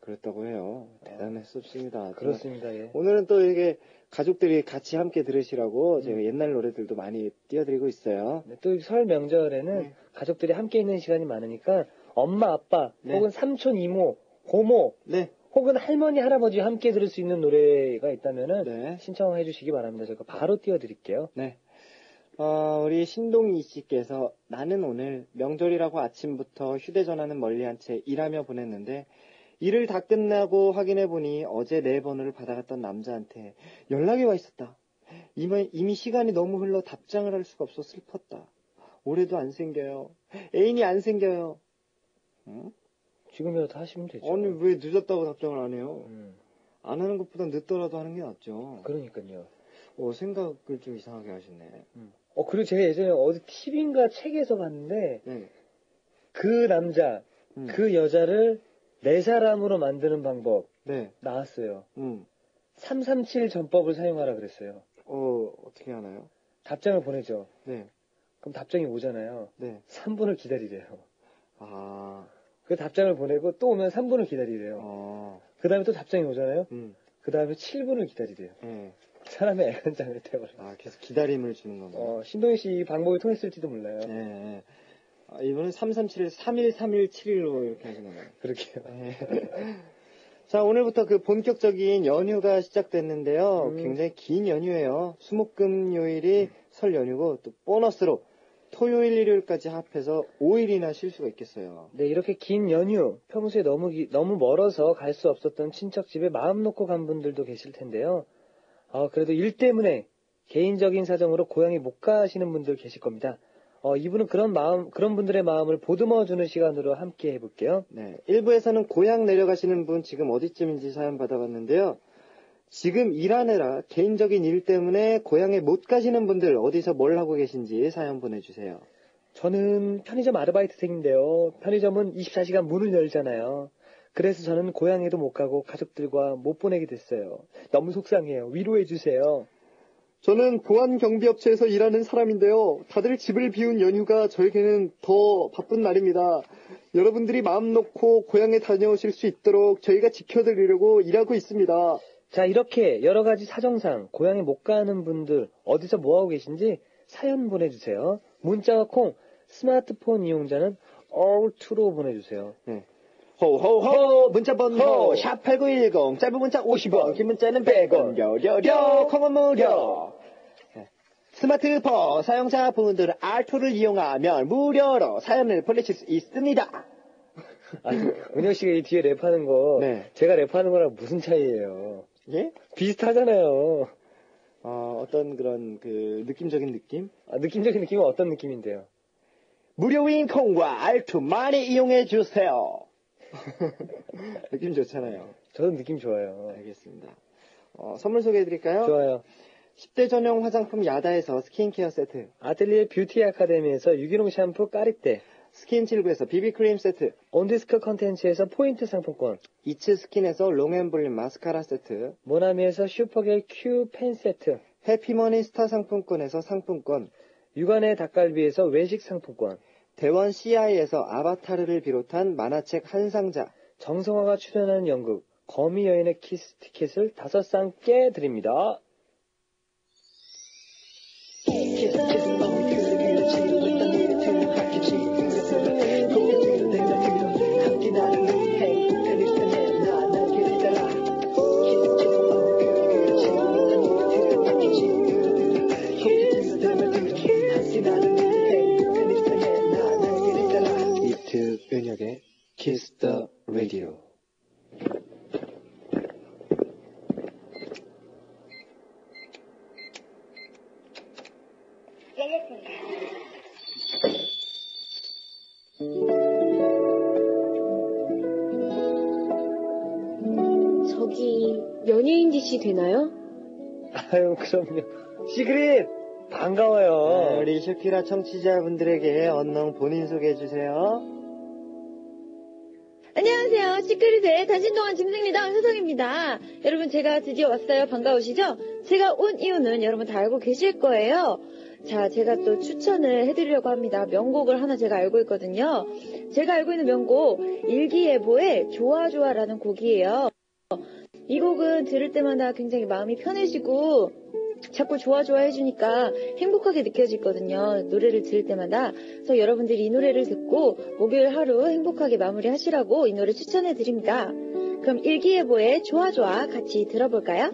그랬다고 해요. 대단했었습니다. 그렇습니다. 예. 오늘은 또 이게 가족들이 같이 함께 들으시라고 제가 옛날 노래들도 많이 띄워드리고 있어요. 네, 또 설 명절에는 가족들이 함께 있는 시간이 많으니까 엄마, 아빠, 혹은 삼촌, 이모, 고모, 혹은 할머니, 할아버지 함께 들을 수 있는 노래가 있다면은 신청해 주시기 바랍니다. 제가 바로 띄워드릴게요. 네. 우리 신동희 씨께서 나는 오늘 명절이라고 아침부터 휴대전화는 멀리 한 채 일하며 보냈는데 일을 다 끝나고 확인해보니 어제 내 번호를 받아갔던 남자한테 연락이 와 있었다. 이미 시간이 너무 흘러 답장을 할 수가 없어 슬펐다. 올해도 안 생겨요. 애인이 안 생겨요. 응? 지금이라도 하시면 되죠. 아니 왜 늦었다고 답장을 안 해요? 안 하는 것보다 늦더라도 하는 게 낫죠. 그러니까요. 생각을 좀 이상하게 하시네. 그리고 제가 예전에 어디 TV인가 책에서 봤는데 그 남자, 그 여자를 내 사람으로 만드는 방법 나왔어요. 337 전법을 사용하라 그랬어요. 어떻게 하나요? 답장을 보내죠. 네. 그럼 답장이 오잖아요. 네. 3분을 기다리래요. 아. 그 답장을 보내고 또 오면 3분을 기다리래요. 그 다음에 또 답장이 오잖아요. 그 다음에 7분을 기다리래요. 사람의 애간장을 태워라. 계속 기다림을 주는 건가요? 신동희 씨 이 방법이 통했을지도 몰라요. 네. 이번엔 337을 313171로 이렇게 하시는 거예요. 그렇게요. 자, 오늘부터 그 본격적인 연휴가 시작됐는데요. 굉장히 긴 연휴예요. 수목금요일이 설 연휴고 또 보너스로 토요일, 일요일까지 합해서 5일이나 쉴 수가 있겠어요. 네, 이렇게 긴 연휴, 평소에 너무 멀어서 갈 수 없었던 친척 집에 마음 놓고 간 분들도 계실 텐데요. 그래도 일 때문에 개인적인 사정으로 고향에 못 가시는 분들 계실 겁니다. 이분은 그런 분들의 마음을 보듬어주는 시간으로 함께 해볼게요. 네. 1부에서는 고향 내려가시는 분 지금 어디쯤인지 사연 받아봤는데요. 지금 일하느라 개인적인 일 때문에 고향에 못 가시는 분들 어디서 뭘 하고 계신지 사연 보내주세요. 저는 편의점 아르바이트생인데요. 편의점은 24시간 문을 열잖아요. 그래서 저는 고향에도 못 가고 가족들과 못 보내게 됐어요. 너무 속상해요. 위로해주세요. 저는 보안 경비업체에서 일하는 사람인데요. 다들 집을 비운 연휴가 저에게는 더 바쁜 날입니다. 여러분들이 마음 놓고 고향에 다녀오실 수 있도록 저희가 지켜드리려고 일하고 있습니다. 자, 이렇게 여러 가지 사정상 고향에 못 가는 분들 어디서 뭐하고 계신지 사연 보내주세요. 문자와 콩, 스마트폰 이용자는 all2로 보내주세요. 네. 호호호 문자번호 샵8910 짧은 문자 50원 긴 문자는 100원 려려려 콩은 무료. 스마트폰 사용자분들은 R2를 이용하면 무료로 사연을 보내실 수 있습니다. 아니, 은혁씨가 이 뒤에 랩하는 거 제가 랩하는 거랑 무슨 차이예요? 예? 비슷하잖아요. 어떤 그런 그 느낌적인 느낌? 느낌적인 느낌은 어떤 느낌인데요? 무료인 콩과 R2 많이 이용해 주세요. 느낌 좋잖아요. 저도 느낌 좋아요. 알겠습니다. 선물 소개해드릴까요? 좋아요. 10대 전용 화장품 야다에서 스킨케어 세트, 아틀리에 뷰티 아카데미에서 유기농 샴푸 까리떼, 스킨79에서 비비크림 세트, 온디스크 컨텐츠에서 포인트 상품권, 이츠 스킨에서 롱앤볼륨 마스카라 세트, 모나미에서 슈퍼겔 큐 펜 세트, 해피머니 스타 상품권에서 상품권, 육안의 닭갈비에서 외식 상품권, 대원 CI에서 아바타르를 비롯한 만화책 한 상자, 정성화가 출연하는 연극 거미 여인의 키스 티켓을 5쌍께 드립니다. 이트 은혁의 Kiss the Radio. 저기 연예인 DC 되나요? 아유, 그럼요. 시그릿 반가워요. 우리 슈키라 청취자분들에게 언능 본인 소개해주세요. 안녕하세요. 시크릿의 단신동안 짐승리당 효성입니다. 여러분 제가 드디어 왔어요. 반가우시죠? 제가 온 이유는 여러분 다 알고 계실 거예요. 자, 제가 또 추천을 해드리려고 합니다. 명곡을 하나 제가 알고 있거든요. 제가 알고 있는 명곡 일기예보의 좋아좋아라는 곡이에요. 이 곡은 들을 때마다 굉장히 마음이 편해지고 자꾸 좋아좋아 해주니까 행복하게 느껴지거든요. 노래를 들을 때마다. 그래서 여러분들이 이 노래를 듣고 목요일 하루 행복하게 마무리하시라고 이 노래 추천해드립니다. 그럼 일기예보의 좋아좋아 같이 들어볼까요?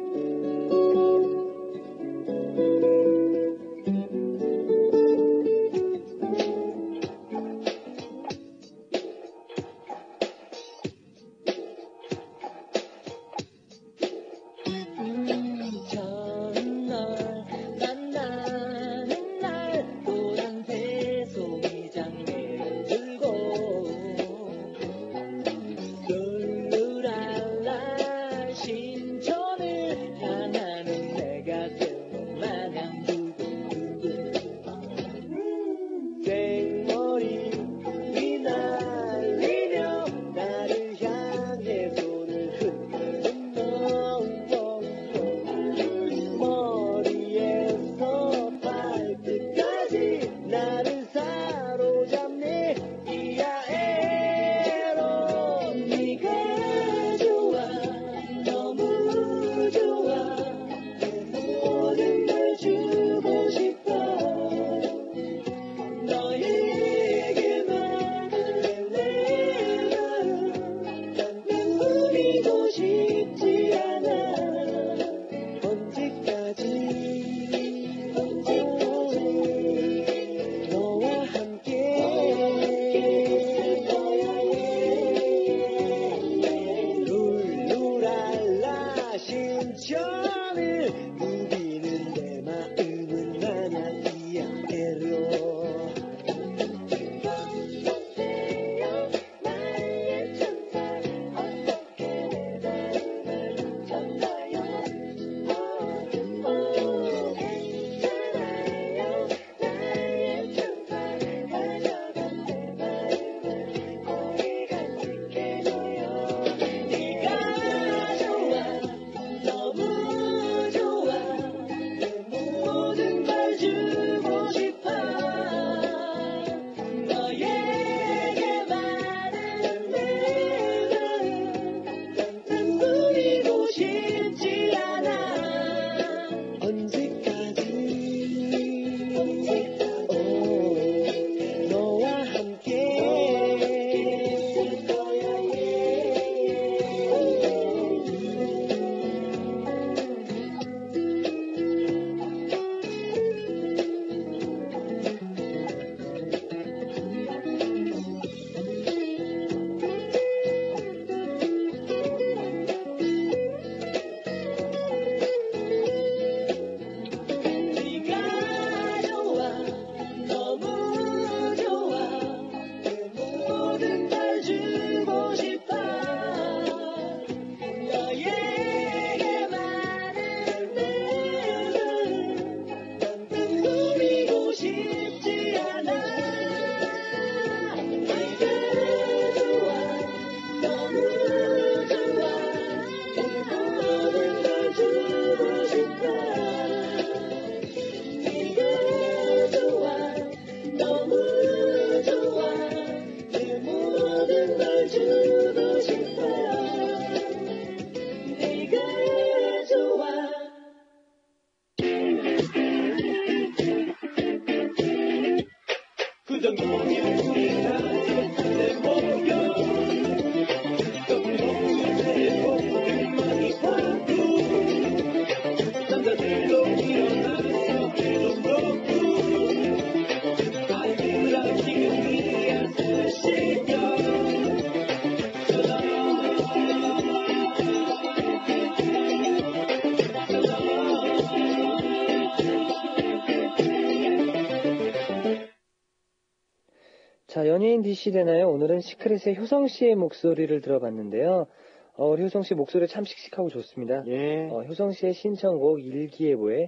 자, 연예인 DC 되나요? 오늘은 시크릿의 효성 씨의 목소리를 들어봤는데요. 우리 효성 씨 목소리 참 씩씩하고 좋습니다. 예. 효성 씨의 신청곡 일기예보의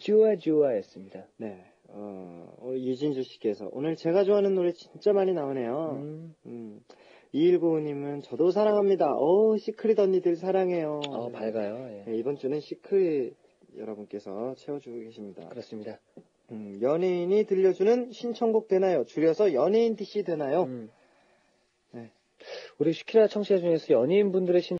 주아주아였습니다. 네. 이진주 씨께서 오늘 제가 좋아하는 노래 진짜 많이 나오네요. 2195님은 저도 사랑합니다. 시크릿 언니들 사랑해요. 밝아요. 예. 네, 이번 주는 시크릿 여러분께서 채워주고 계십니다. 그렇습니다. 연예인이 들려주는 신청곡 되나요? 줄여서 연예인 DC 되나요? 음. 네. 우리 슈키라 청취자 중에서 연예인분들의